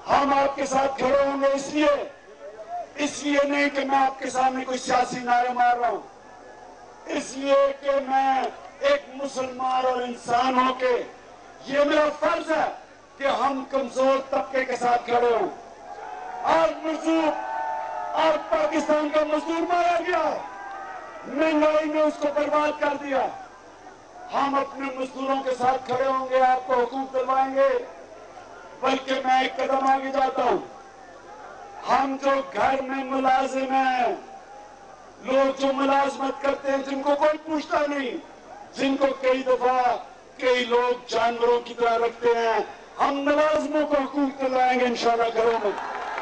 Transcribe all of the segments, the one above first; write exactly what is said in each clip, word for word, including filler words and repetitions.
हम आपके साथ खड़े होंगे इसलिए इसलिए नहीं कि मैं आपके सामने कोई सियासी नारे मार रहा हूं, इसलिए कि मैं एक मुसलमान और इंसान होके ये मेरा फर्ज है कि हम कमजोर तबके के साथ खड़े हों। आज मजदूर आज पाकिस्तान का मजदूर मारा गया, महंगाई ने उसको बर्बाद कर दिया। हम अपने मजदूरों के साथ खड़े होंगे, आपको हुकूक दिलवाएंगे। बल्कि मैं एक कदम आगे जाता हूं, हम जो घर में मुलाजिम हैं, लोग जो मुलाजमत करते हैं, जिनको कोई पूछता नहीं, जिनको कई दफा कई लोग जानवरों की तरह रखते हैं, हम मुलाजमों को हुकूक दिलाएंगे इंशाअल्लाह घरों में।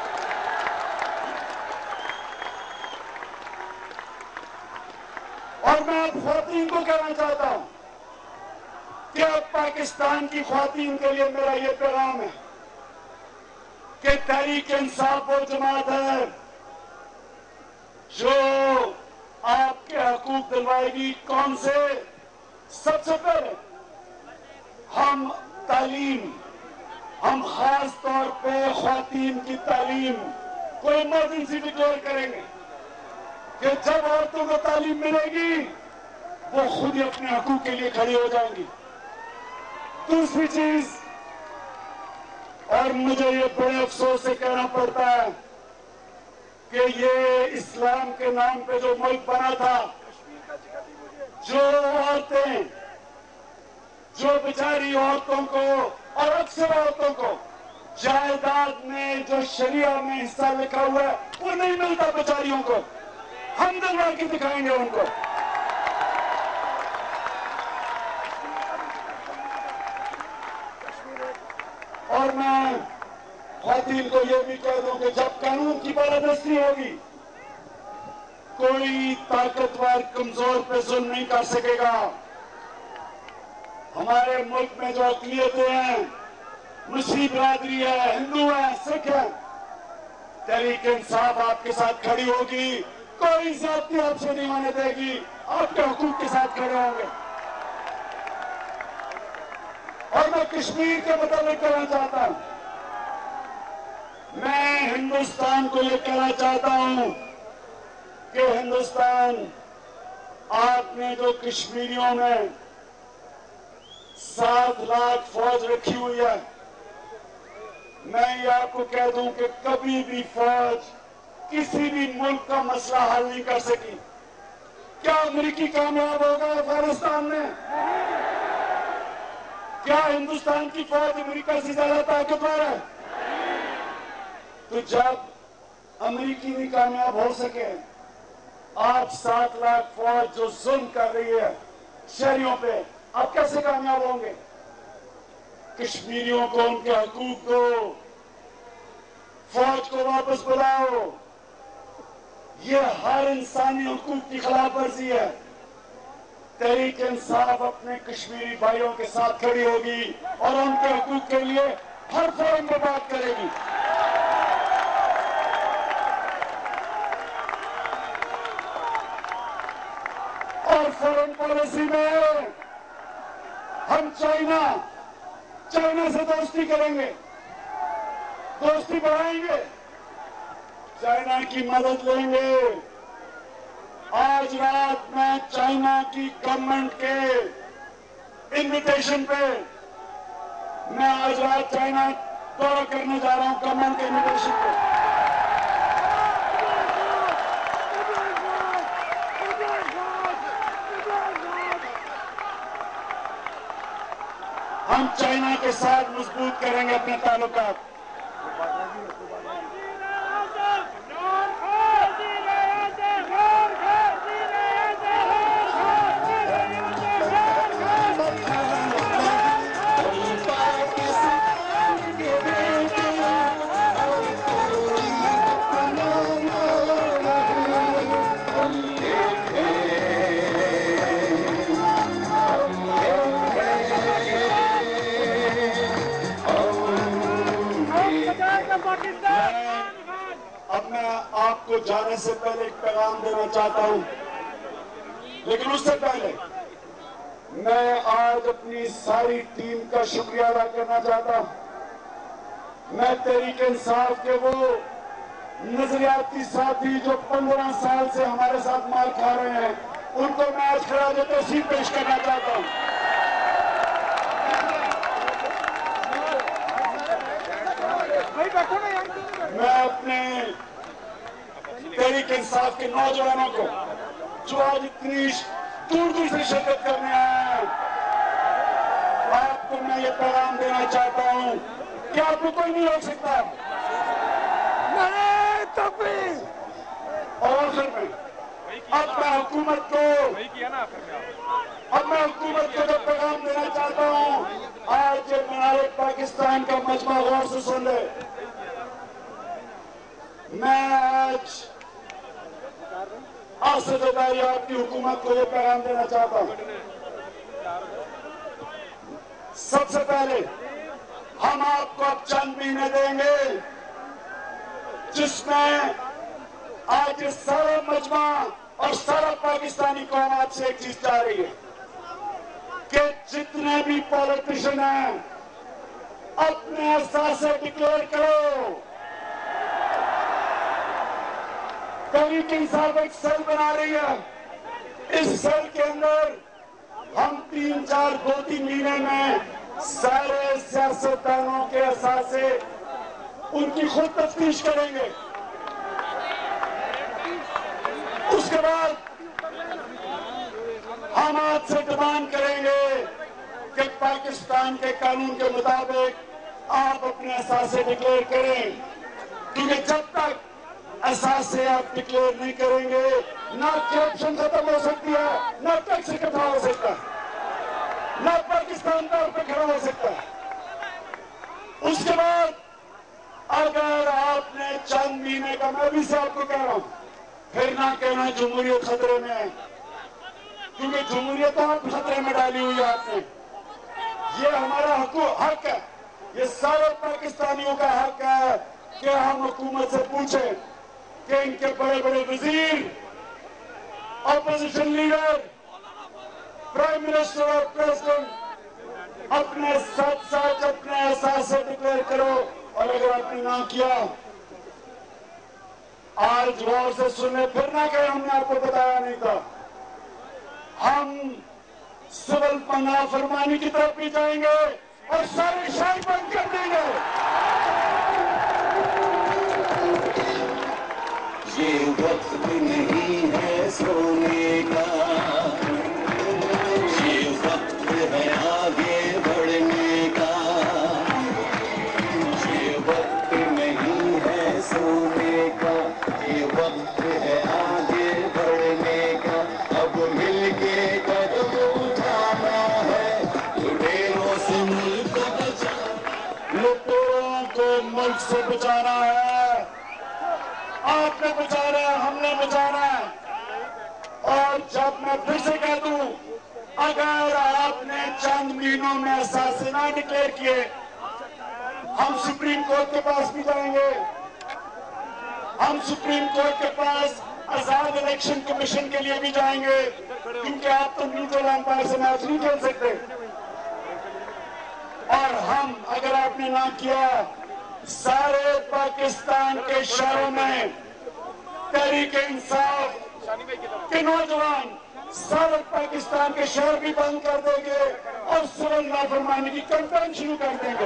और मैं अब ख्वातीन को कहना चाहता हूं कि अब पाकिस्तान की ख्वातीन के लिए मेरा ये पैगाम है कि तहरीक इंसाफ वो जमात है जो आपके हकूक दिलवाएगी। कौन से? सबसे पहले हम तालीम, हम खास तौर पे ख्वातीन की तालीम को इमरजेंसी डिक्लेयर करेंगे कि जब औरतों को तालीम मिलेगी वो खुद ही अपने हकूक के लिए खड़ी हो जाएंगी। दूसरी चीज, और मुझे ये बड़े अफसोस से कहना पड़ता है कि ये इस्लाम के नाम पे जो मुल्क बना था, जो औरतें, जो बेचारी औरतों को और अक्सर औरतों को जायदाद में जो शरिया में हिस्सा लिखा हुआ है वो नहीं मिलता बेचारियों को। हम दिलवा के दिखाएंगे उनको। और मैं ख्वातीन को यह भी कह दूं कि जब कानून की बालादस्ती होगी, कोई ताकतवर कमजोर पे जुल्म नहीं कर सकेगा। हमारे मुल्क में जो अक़लियतें हैं, मुस्लिम बिरादरी है, हिंदू है, सिख है, तहरीक इंसाफ आपके साथ खड़ी होगी। कोई जाति आपसे नहीं होने देगी, आपके हुकूक के साथ खड़े होंगे। और मैं कश्मीर के मुताबिक कहना चाहता हूं, मैं हिंदुस्तान को यह कहना चाहता हूं कि हिंदुस्तान, आपने जो कश्मीरियों में सात लाख फौज रखी हुई है, मैं ये आपको कह दूं कि कभी भी फौज किसी भी मुल्क का मसला हल नहीं कर सकी। क्या अमेरिकी कामयाब होगा अफगानिस्तान में? क्या हिंदुस्तान की फौज अमेरिका से ज्यादा ताकतवर है? तो जब अमेरिकी भी कामयाब हो सके, आप सात लाख फौज जो जुल्म कर रही है शहरियों पे, आप कैसे कामयाब होंगे? कश्मीरियों को उनके हकूक दो, फौज को वापस बुलाओ। ये हर इंसानी हकूक की खिलाफ वर्जी है। तहरीक इंसाफ अपने कश्मीरी भाइयों के साथ खड़ी होगी और उनके हकूक के लिए हर फोरम में बात करेगी। और फॉरेन पॉलिसी में हम चाइना चाइना से दोस्ती करेंगे, दोस्ती बढ़ाएंगे, चाइना की मदद लेंगे। आज रात मैं चाइना की गवर्नमेंट के इनविटेशन पे, मैं आज रात चाइना दौरा करने जा रहा हूं गवर्नमेंट के इनविटेशन पे। हम चाइना के साथ मजबूत करेंगे अपने ताल्लुकात। अब मैं आपको जाने से पहले एक पैगाम देना चाहता हूं, लेकिन उससे पहले मैं आज अपनी सारी टीम का शुक्रिया अदा करना चाहता हूं। मैं तहरीक इंसाफ के वो नजरियाती साथी जो पंद्रह साल से हमारे साथ मार खा रहे हैं, उनको मैं आज खराज तहसीन पेश करना चाहता हूं। मैं अपने तहरीक इंसाफ के नौजवानों को जो आज इतनी दूर दूर से शिरकत करने आए हैं, आपको मैं ये पैगाम देना चाहता हूं कि आपको कोई नहीं रोक सकता। और आखिर में अब मैं हुकूमत को अब मैं हुकूमत को जो पैगाम देना चाहता हूं, आज ये मीनार पाकिस्तान का मजमा गौर से सुन ले। मैं आज आपसे जताई आपकी हुकूमत को ये पैगाम देना चाहता हूं। सबसे पहले हम आपको अब चंद महीने देंगे जिसमें आज सारा मजमा और सारा पाकिस्तानी कौम आपसे एक चीज चाह रही है कि जितने भी पॉलिटिशियन हैं अपने एहसास डिक्लेयर करो। तहरीक इंसाफ एक सेल बना रही है, इस सेल के अंदर हम तीन चार दो तीन महीने में सारे सियासतदानों के एहसास से उनकी खुद तफ्तीश करेंगे। उसके बाद हम आपसे डिमांड करेंगे कि पाकिस्तान के कानून के मुताबिक आप अपने एहसास से डिक्लेयर करें, क्योंकि जब तक एहसास से आप डिक्लेयर नहीं करेंगे ना करप्शन खत्म हो सकती है, ना टैक्स इकट्ठा हो सकता है, ना पाकिस्तान तौर पर खड़ा हो सकता है। उसके बाद अगर आपने चंद महीने का, मैं भी से आपको कह रहा हूं, फिर ना कहना जमहूरियत खतरे में है, क्योंकि जमहूरियत तो आप खतरे में डाली हुई है आपने। ये हमारा हक है, ये सारे पाकिस्तानियों का हक है कि हम हुकूमत से पूछें कि इनके बड़े बड़े वजीर, ऑपोजिशन लीडर, प्राइम मिनिस्टर और प्रेसिडेंट अपने साथ साथ अपने एहसास से डिक्लेयर करो। और अगर आपने ना किया, आज गौर से सुनने, फिर ना कहे हमने आपको बताया नहीं था। हम सिविल पनाह फरमानी की तरफ भी जाएंगे और सारे शाही बंद कर देंगे। ये वक्त नहीं है सोने का, ये वक्त है आगे बढ़ने का। ये वक्त नहीं है सोने का, ये वक्त है आगे बढ़ने का। अब मिलके कदम उठाना है, लुटेरों से मुल्क को बचाना, लुटेरों को मुल्क से बचाना है। आपने बचाना है, हमने बचाना है। और जब मैं फिर से कह दूं, अगर आपने चंद महीनों में एहसास ना डिक्लेयर किए, हम सुप्रीम कोर्ट के पास भी जाएंगे। हम सुप्रीम कोर्ट के पास आजाद इलेक्शन कमीशन के लिए भी जाएंगे, क्योंकि आप तो न्यूट्रल अंपायर से मैच नहीं खेल सकते। और हम, अगर आपने ना किया, सारे पाकिस्तान के शहरों में तहरीक इंसाफ के नौजवान सारे पाकिस्तान के शहर भी बंद कर देंगे और सिविल नाफरमानी की कैंपेन शुरू कर देंगे।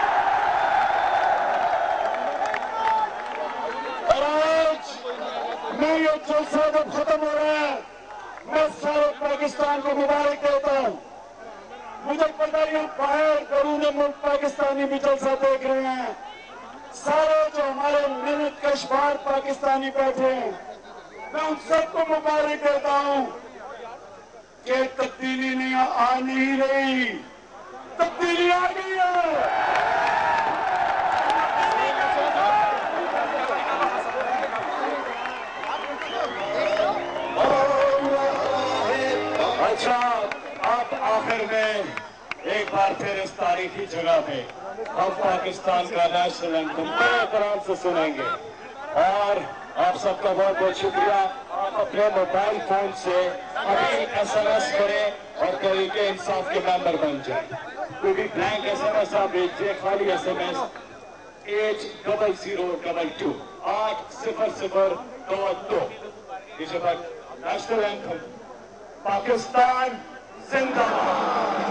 और आज मैं ये जलसा जब खत्म हो रहा है, मैं सारे पाकिस्तान को मुबारक देता हूं। मुझे पता है बाहर दरूने मुल्क पाकिस्तानी भी जलसा देख रहे हैं। सारे जो हमारे मेहनत कश बाहर पाकिस्तानी बैठे हैं, मैं उन सबको मुबारक देता हूं कि तब्दीली नहीं आ नहीं रही, तब्दीली आ गई है। अच्छा, अब आखिर में एक बार फिर इस तारीखी जगह पे हम पाकिस्तान का नेशनल एंथम बड़े तरह से सुनेंगे। और आप सबका बहुत बहुत शुक्रिया। आप अपने मोबाइल फोन से अभी एस एम एस करें और तहरीक इंसाफ के मेंबर बन जाए, क्योंकि ब्लैंक एस एम एस आप भेजिए, खाली S M S eight double zero double two आठ सिफर सिफर दो दो। इस वक्त नेशनल एंथम पाकिस्तान जिंदाबाद।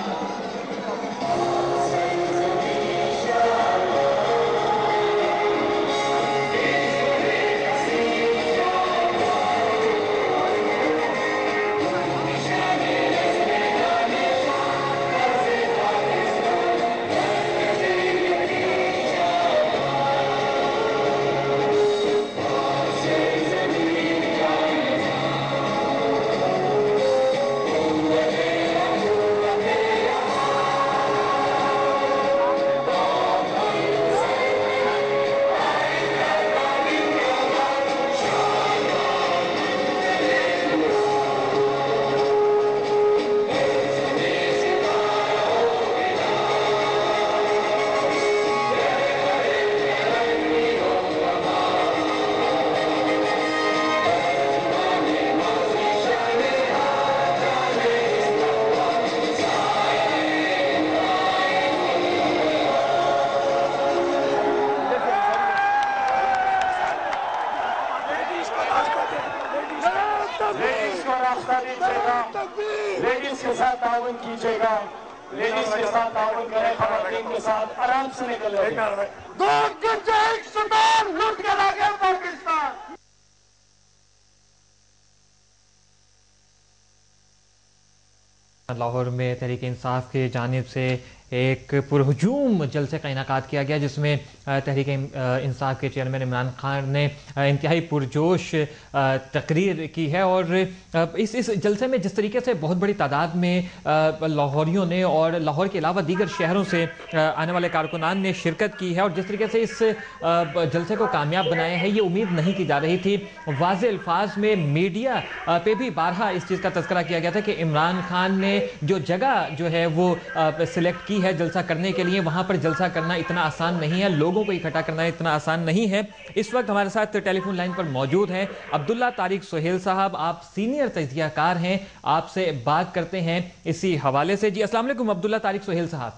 लेडीज के साथ ताउन कीजिएगा, लेडीज के साथ ताउन करें, खवातीन के साथ आराम से निकल जाए। दो एक सुल्तान लूट के लागे पाकिस्तान। लाहौर में तहरीक इंसाफ की जानिब से एक पुरहुजूम जलसे का इनेकाद किया गया, जिसमें तहरीक इंसाफ के चेयरमैन इमरान खान ने इंतहाई पुरजोश तकरीर की है। और इस इस जलसे में जिस तरीके से बहुत बड़ी तादाद में लाहौरियों ने और लाहौर के अलावा दीगर शहरों से आने वाले कारकुनान ने शिरकत की है और जिस तरीके से इस जलसे को कामयाब बनाया है, ये उम्मीद नहीं की जा रही थी। वाज़े अल्फाज में मीडिया पे भी बारहा इस चीज़ का तज़किरा किया गया था कि इमरान खान ने जो जगह जो है वो सिलेक्ट की है जलसा करने के लिए, वहां पर जलसा करना इतना आसान नहीं है, लोगों को इकट्ठा करना इतना आसान नहीं है। इस वक्त हमारे साथ टेलीफोन लाइन पर मौजूद हैं अब्दुल्ला तारिक सुहेल साहब। आप सीनियर तज्जियाकार हैं, आपसे बात करते हैं इसी हवाले से। जी अस्सलाम वालेकुम अब्दुल्ला तारिक सुहेल साहब।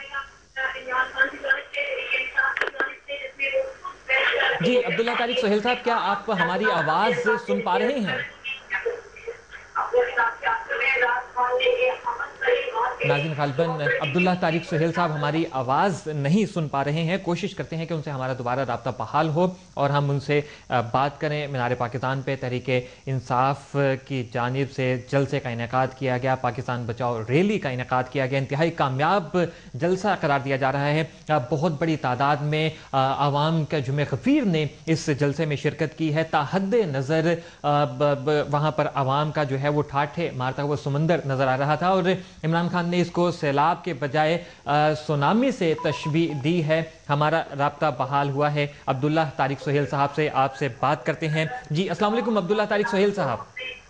जी अब्दुल्ला तारिक सुहेल साहब, क्या आप हमारी आवाज सुन पा रहे हैं? नाज़रीन, गालिबन अब्दुल्ला तारिक सुहेल साहब हमारी आवाज़ नहीं सुन पा रहे हैं। कोशिश करते हैं कि उनसे हमारा दोबारा रब्ता बहाल हो और हम उनसे बात करें। मीनार पाकिस्तान पे तहरीक इंसाफ की जानिब से जलसे का इनेकाद किया गया, पाकिस्तान बचाओ रैली का इनेकाद किया गया, इंतहाई कामयाब जलसा करार दिया जा रहा है। बहुत बड़ी तादाद में आवाम का जुमे गफीर ने इस जलसे में शिरकत की है। ताहद नज़र वहाँ पर आवाम का जो है वो ठाठे मारता हुआ समंदर नज़र आ रहा था और इमरान खान ने इसको सैलाब के बजाय सुनामी से तशबीह दी है। हमारा राब्ता बहाल हुआ है। अब्दुल्ला तारिक सुहेल साहब से आपसे बात करते हैं। जी अस्सलाम वालेकुम अब्दुल्ला तारिक सुहेल साहब।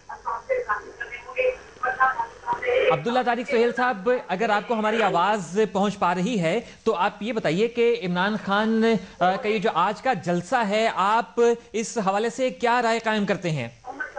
अब्दुल्ला तारिक सुहेल साहब, अगर आपको हमारी आवाज़ पहुंच पा रही है तो आप ये बताइए कि इमरान खान का ये जो आज का जलसा है, आप इस हवाले से क्या राय कायम करते हैं?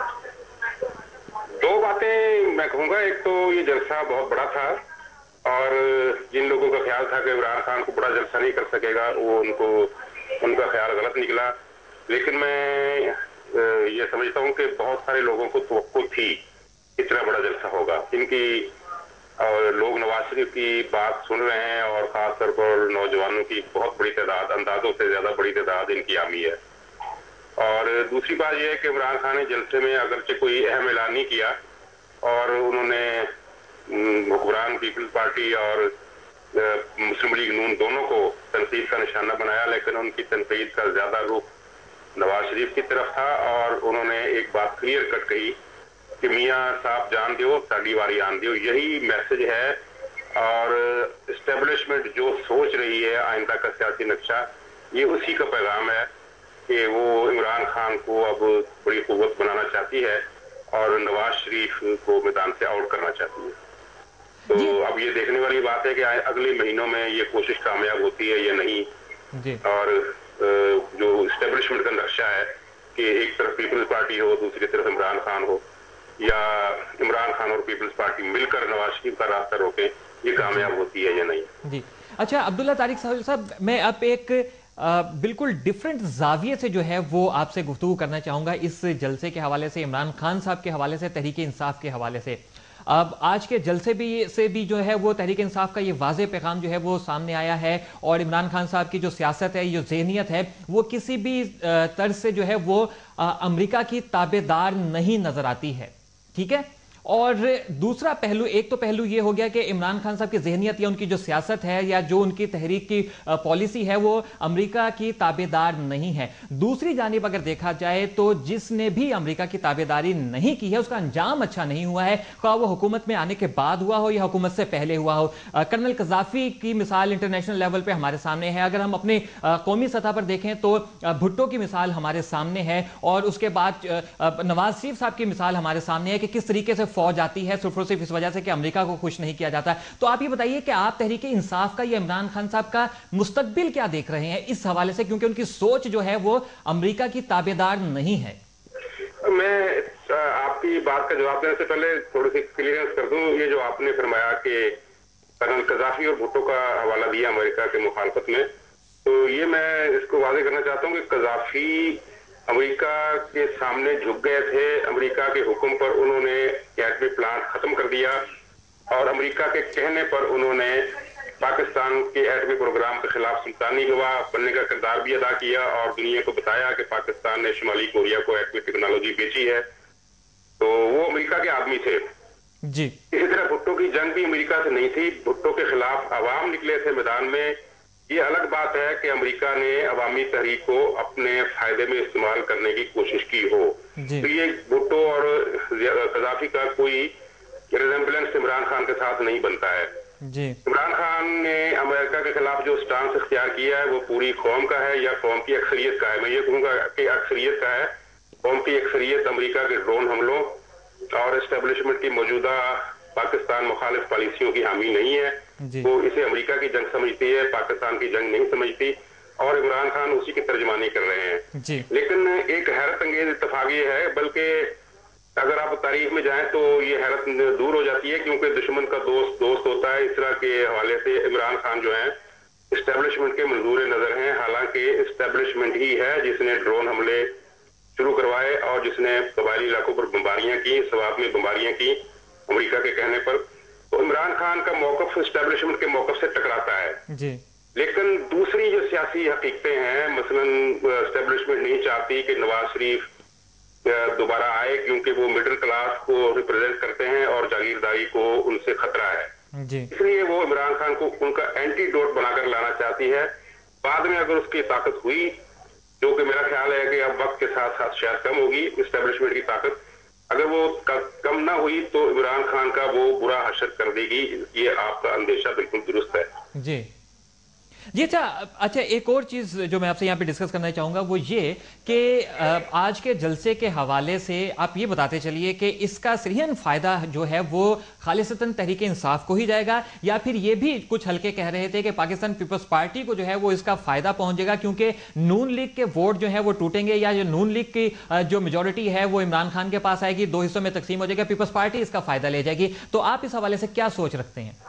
दो बातें मैं कहूँगा। एक तो ये जलसा बहुत बड़ा था और जिन लोगों का ख्याल था कि इमरान खान को बड़ा जलसा नहीं कर सकेगा, वो उनको उनका ख्याल गलत निकला। लेकिन मैं ये समझता हूँ कि बहुत सारे लोगों को तवक्को थी इतना बड़ा जलसा होगा। इनकी और लोग नवाज शरीफ की बात सुन रहे हैं और खासतौर पर नौजवानों की बहुत बड़ी तादाद, अंदाजों से ज्यादा बड़ी तादाद इनकी आमी है। और दूसरी बात यह है कि इमरान खान ने जलसे में अगरचे कोई अहम ऐलान नहीं किया और उन्होंने हुक्मरान पीपल्स पार्टी और मुस्लिम लीग नून दोनों को तनकीद का निशाना बनाया, लेकिन उनकी तनकीद का ज्यादा रुख नवाज शरीफ की तरफ था और उन्होंने एक बात क्लियर कट कही कि मियाँ साहब जान दो, साड़ी वारी आन दो। यही मैसेज है और इस्टेब्लिशमेंट जो सोच रही है आइंदा का सियासी नक्शा, ये उसी का पैगाम है कि वो इमरान खान को अब बड़ी कुव्वत बनाना चाहती है और नवाज शरीफ को मैदान से आउट करना चाहती है। तो अब ये देखने वाली बात है कि अगले महीनों में ये कोशिश कामयाब होती है या नहीं। जी। और जो इस्टेब्लिशमेंट का नक्शा है कि एक तरफ पीपल्स पार्टी हो, दूसरी तरफ इमरान खान हो, या इमरान खान और पीपल्स पार्टी मिलकर नवाज शरीफ का रास्ता रोके, ये कामयाब होती है या नहीं। जी। अच्छा अब्दुल्ला तारिक साहब, मैं अब एक बिल्कुल डिफरेंट जाविये से जो है वो आपसे गुफ्तगू करना चाहूंगा इस जलसे के हवाले से, इमरान खान साहब के हवाले से, तहरीक इंसाफ के हवाले से। अब आज के जलसे भी से भी जो है वो तहरीक इंसाफ का ये वाज़े पैगाम जो है वो सामने आया है, और इमरान खान साहब की जो सियासत है, जो ज़हनियत है, वो किसी भी तर्ज से जो है वो अमेरिका की ताबेदार नहीं नजर आती है। ठीक है, और दूसरा पहलू, एक तो पहलू ये हो गया कि इमरान खान साहब की ज़हनियत या उनकी जो सियासत है या जो उनकी तहरीक की पॉलिसी है वो अमेरिका की ताबेदार नहीं है। दूसरी जानिब अगर देखा जाए तो जिसने भी अमेरिका की ताबेदारी नहीं की है उसका अंजाम अच्छा नहीं हुआ है, ख्वाह वो हुकूमत में आने के बाद हुआ हो या हुकूमत से पहले हुआ हो। कर्नल कज़ाफ़ी की मिसाल इंटरनेशनल लेवल पर हमारे सामने है, अगर हम अपने कौमी सतह पर देखें तो भुट्टो की मिसाल हमारे सामने है, और उसके बाद नवाज शरीफ साहब की मिसाल हमारे सामने है कि किस तरीके से फौज आती है सिर्फ और सिर्फ इस वजह से कि अमेरिका को खुश नहीं किया जाता। तो आप ये बताइए कि आप तहरीक इंसाफ का या इमरान खान साहब का मुस्तकबिल क्या देख रहे हैं इस हवाले से, क्योंकि उनकी सोच जो है वो अमेरिका की ताबेदार नहीं है। मैं आपकी बात का जवाब देने से पहले थोड़ी सी क्लियरेंस कर दूं। ये जो आपने फरमाया कि कर्नल कज़ाफ़ी और भुट्टो का हवाला दिया अमेरिका के मुखालफत में, तो ये मैं इसको वाज़ेह करना चाहता हूं कि कज़ाफ़ी अमेरिका के सामने झुक गए थे। अमेरिका के हुक्म पर उन्होंने एटमी प्लांट खत्म कर दिया, और अमेरिका के कहने पर उन्होंने पाकिस्तान के एटमी प्रोग्राम के खिलाफ सुल्तानी गवाह बनने का किरदार भी अदा किया, और दुनिया को बताया कि पाकिस्तान ने शुमाली कोरिया को एटमी टेक्नोलॉजी बेची है। तो वो अमेरिका के आदमी थे जी। इसी तरह भुट्टो की जंग भी अमेरिका से नहीं थी, भुट्टो के खिलाफ अवाम निकले थे मैदान में। ये अलग बात है कि अमेरिका ने अवामी तहरीक को अपने फायदे में इस्तेमाल करने की कोशिश की हो। तो ये भुट्टो और कज़ाफ़ी का कोई रिजेम्बलेंस इमरान खान के साथ नहीं बनता है जी। इमरान खान ने अमेरिका के खिलाफ जो स्टांस इख्तियार किया है वो पूरी कौम का है या कौम की अक्सरियत का है। मैं ये कहूंगा कि अक्सरियत का है। कौम की अक्सरियत अमेरिका के ड्रोन हमलों और एस्टेब्लिशमेंट की मौजूदा पाकिस्तान मुखालिफ पॉलिसियों की हामी नहीं है। वो इसे अमेरिका की जंग समझती है, पाकिस्तान की जंग नहीं समझती, और इमरान खान उसी की तर्जमानी कर रहे हैं जी। लेकिन एक हैरत अंगेज इत्तेफाक ये है, बल्कि अगर आप तारीख में जाएं तो ये हैरत दूर हो जाती है, क्योंकि दुश्मन का दोस्त दोस्त होता है। इस तरह के हवाले से इमरान खान जो है एस्टेब्लिशमेंट के मंजूर नजर हैं, हालांकि एस्टेब्लिशमेंट ही है जिसने ड्रोन हमले शुरू करवाए और जिसने कबायली इलाकों पर बमबारियां की, सवाब में बमबारियां की अमेरिका के कहने पर। तो इमरान खान का मौकफ एस्टेब्लिशमेंट के मौकफ से टकराता है जी। लेकिन दूसरी जो सियासी हकीकतें हैं, मसलन एस्टेब्लिशमेंट नहीं चाहती कि नवाज शरीफ दोबारा आए, क्योंकि वो मिडिल क्लास को रिप्रेजेंट करते हैं और जागीरदारी को उनसे खतरा है जी। इसलिए वो इमरान खान को उनका एंटीडोट बनाकर लाना चाहती है। बाद में अगर उसकी ताकत हुई, जो कि मेरा ख्याल है कि अब वक्त के साथ साथ शायद कम होगी एस्टेब्लिशमेंट की ताकत, अगर वो कम ना हुई तो इमरान खान का वो बुरा हशर कर देगी। ये आपका अंदेशा बिल्कुल दुरुस्त है जी जी। अच्छा अच्छा एक और चीज जो मैं आपसे यहाँ पे डिस्कस करना चाहूंगा वो ये कि आज के जलसे के हवाले से आप ये बताते चलिए कि इसका सरीहन फायदा जो है वो खालिसतन तहरीक इंसाफ को ही जाएगा, या फिर ये भी कुछ हल्के कह रहे थे कि पाकिस्तान पीपल्स पार्टी को जो है वो इसका फायदा पहुंचेगा, क्योंकि नून लीग के वोट जो है वो टूटेंगे, या जो नून लीग की जो मेजोरिटी है वो इमरान खान के पास आएगी, दो हिस्सों में तकसीम हो जाएगा, पीपल्स पार्टी इसका फायदा ले जाएगी। तो आप इस हवाले से क्या सोच रखते हैं?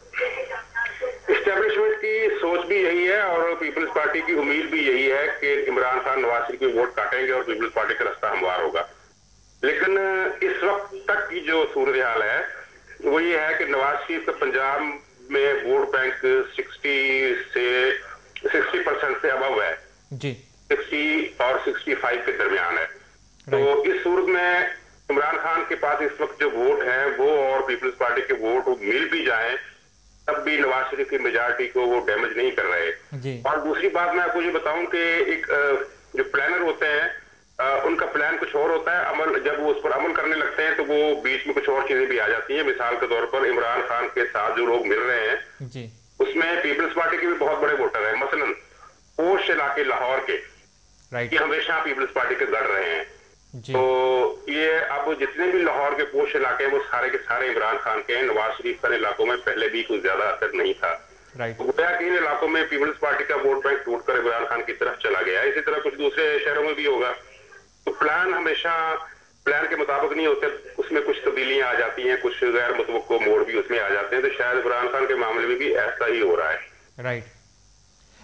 एस्टेब्लिशमेंट की सोच भी यही है और पीपल्स पार्टी की उम्मीद भी यही है कि इमरान खान नवाज शरीफ के वोट काटेंगे और पीपल्स पार्टी का रास्ता हमवार होगा। लेकिन इस वक्त तक की जो सूरत हाल है वो ये है कि नवाज शरीफ का पंजाब में वोट बैंक साठ से साठ परसेंट से अबव है जी, साठ और पैंसठ के दरमियान है। तो इस सूरत में इमरान खान के पास इस वक्त जो वोट है वो और पीपल्स पार्टी के वोट मिल भी जाए तब भी नवाज शरीफ की मेजॉरिटी को वो डैमेज नहीं कर रहे जी। और दूसरी बात मैं आपको ये बताऊं कि एक जो प्लानर होते हैं उनका प्लान कुछ और होता है, अमल जब वो उस पर अमल करने लगते हैं तो वो बीच में कुछ और चीजें भी आ जाती हैं। मिसाल के तौर पर इमरान खान के साथ जो लोग मिल रहे हैं जी, उसमें पीपल्स पार्टी के भी बहुत बड़े वोटर हैं, मसलन पोश इलाके लाहौर के, ये हमेशा पीपल्स पार्टी के गढ़ रहे हैं। तो ये अब जितने भी लाहौर के पोश इलाके हैं वो सारे के सारे इमरान खान के हैं। नवाज शरीफ के इलाकों में पहले भी कुछ ज्यादा असर नहीं था। राइट। तो गोया कि इन इलाकों में पीपल्स पार्टी का वोट बैंक टूटकर इमरान खान की तरफ चला गया। इसी तरह कुछ दूसरे शहरों में भी होगा। तो प्लान हमेशा प्लान के मुताबिक नहीं होते, उसमें कुछ तब्दीलियां आ जाती हैं, कुछ गैर मुतवक्को मोड़ भी उसमें आ जाते हैं। तो शायद इमरान खान के मामले में भी ऐसा ही हो रहा है। राइट।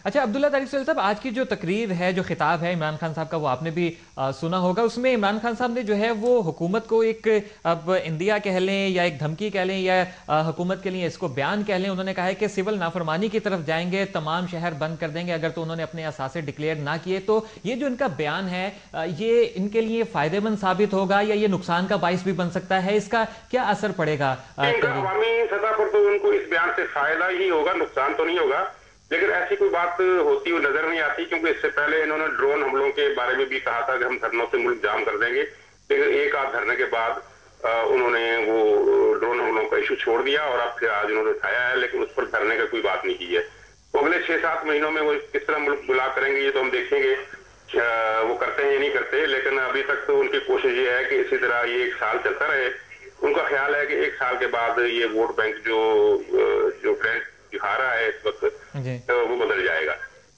अच्छा अब्दुल्ला तारिक सोहेल साहब, आज की जो तकरीर है, जो खिताब है इमरान खान साहब का, वो आपने भी आ, सुना होगा। उसमें इमरान खान साहब ने जो है वो हुकूमत को एक अब इंदिया कह लें या एक धमकी कह लें या आ, हुकूमत के लिए इसको बयान कह लें, उन्होंने कहा है कि सिविल नाफरमानी की तरफ जाएंगे, तमाम शहर बंद कर देंगे अगर तो उन्होंने अपने असासे डिक्लेयर ना किए। तो ये जो इनका बयान है आ, ये इनके लिए फायदेमंद साबित होगा या ये नुकसान का बाइस भी बन सकता है? इसका क्या असर पड़ेगा? अवामी सतह पर तो उनको इस बयान से फायदा ही होगा, नुकसान तो नहीं होगा। लेकिन ऐसी कोई बात होती हुई नजर नहीं आती, क्योंकि इससे पहले इन्होंने ड्रोन हमलों के बारे में भी कहा था कि हम धरनों से मुल्क जाम कर देंगे। लेकिन एक आध धरने के बाद उन्होंने वो ड्रोन हमलों का इशू छोड़ दिया और अब फिर आज उन्होंने उठाया है, लेकिन उस पर धरने का कोई बात नहीं की है। तो अगले छह सात महीनों में वो किस तरह मुल्क बुला करेंगे ये तो हम देखेंगे, वो करते हैं या नहीं करते। लेकिन अभी तक तो उनकी कोशिश ये है कि इसी तरह ये एक साल चलता रहे। उनका ख्याल है कि एक साल के बाद ये वोट बैंक जो जो ट्रेंड दिखा रहा है इस वक्त तो वो बदल जाएगा।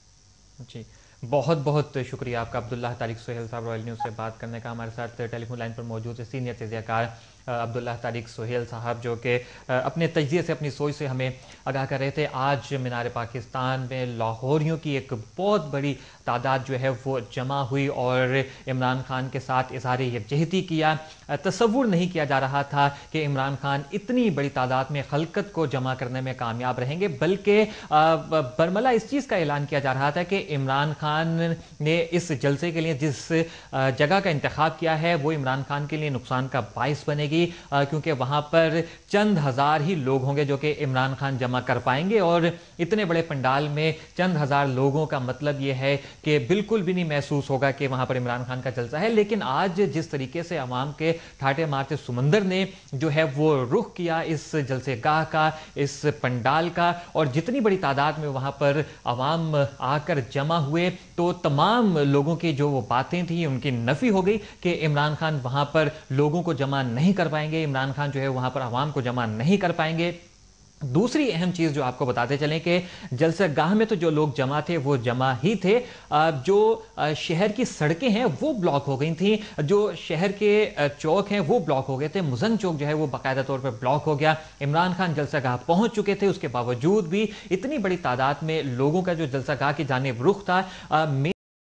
जी, बहुत बहुत शुक्रिया आपका अब्दुल्ला तारिक सोहेल साहब, रॉयल न्यूज़ से बात करने का। हमारे साथ टेलीफोन लाइन पर मौजूद है सीनियर तजज़ियाकार अब्दुल्ला तारिक सोहेल साहब, जो कि अपने तजज़िये से, अपनी सोच से हमें आगाह कर रहे थे। आज मीनार पाकिस्तान में लाहौरियों की एक बहुत बड़ी तादाद जो है वो जमा हुई और इमरान खान के साथ इज़हार यकजहती किया। तसव्वुर नहीं किया जा रहा था कि इमरान खान इतनी बड़ी तादाद में खलकत को जमा करने में कामयाब रहेंगे, बल्कि बरमला इस चीज़ का ऐलान किया जा रहा था कि इमरान खान ने इस जलसे के लिए जिस जगह का इंतखाब किया है वो इमरान खान के लिए नुकसान का बाइस बनेगी, क्योंकि वहां पर चंद हजार ही लोग होंगे जो कि इमरान खान जमा कर पाएंगे। और इतने बड़े पंडाल में चंद हजार लोगों का मतलब यह है कि बिल्कुल भी नहीं महसूस होगा कि वहां पर इमरान खान का जलसा है। लेकिन आज जिस तरीके से अवाम के ठाटे मारते सुमंदर ने जो है वो रुख किया इस जलसे गाह का, इस पंडाल का, और जितनी बड़ी तादाद में वहां पर अवाम आकर जमा हुए, तो तमाम लोगों की जो वो बातें थी उनकी नफी हो गई कि इमरान खान वहां पर लोगों को जमा नहीं कर पाएंगे, इमरान खान जो है वहां पर अवाम को जमा नहीं कर पाएंगे। दूसरी अहम चीज जो आपको बताते चलें कि जलसागाह में तो जो लोग जमा थे वो जमा ही थे, जो शहर की सड़कें हैं वो ब्लॉक हो गई थी, जो शहर के चौक हैं वो ब्लॉक हो गए थे। मुजन चौक जो है वो बाकायदा तौर पर ब्लॉक हो गया। इमरान खान जलसागाह पहुंच चुके थे, उसके बावजूद भी इतनी बड़ी तादाद में लोगों का जो जलसागाह की जानिब रुख था,